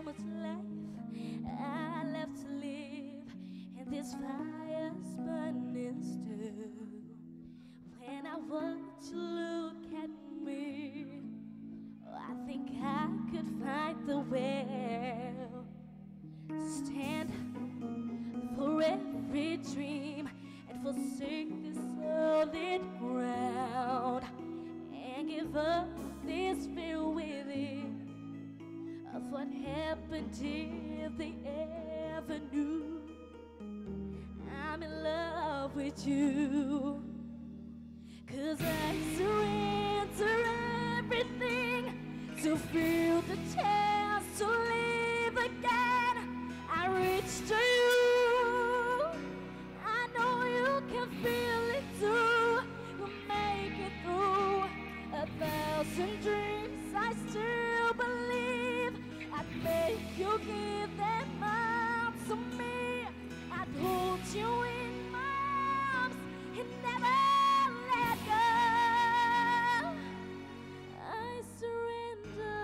much life I left to live, and this fire's burning still. When I watch you look at me, I think I could find the will to stand for every dream and forsake this solid ground and give up this fear within of what happened if they ever knew I'm in love with you. 'Cause I surrender everything to feel the chance to live again. I reach to you, I know you can feel it too. We'll make it through 1,000 dreams. I still believe I'd make you give them up to me. I'd hold you in my arms and never let go. I surrender.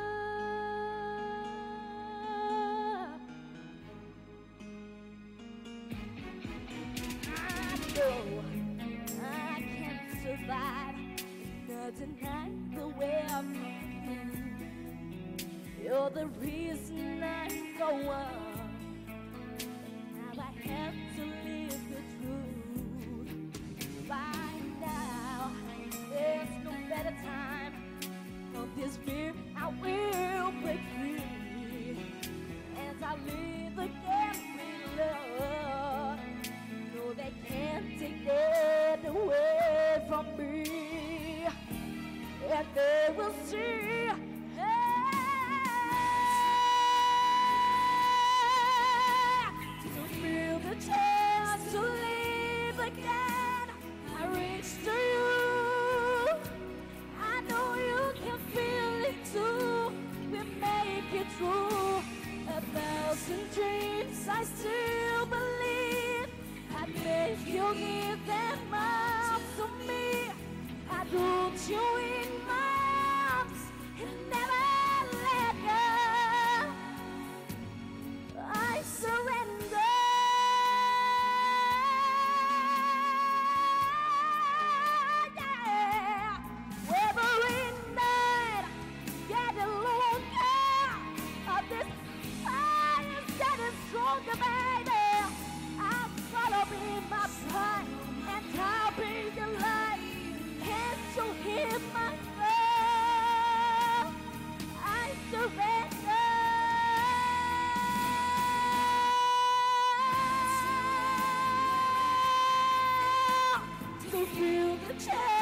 I know I can't survive, not deny the way I'm feeling. You're the reason I go on. Now I have to live the truth. By now, there's no better time. Of this fear, I will break free. As I live again with love, no, they can't take that away from me. And they will see. Feel the chance to live again. I reach to you, I know you can feel it too. We make it through 1,000 dreams. I still believe I'd make you give them up to me. I'd hold you in my arms and never let go. I surrender. Stronger, baby. I'll follow in my pride, and I'll be your light. Can't you hear my love? I surrender. To feel the change.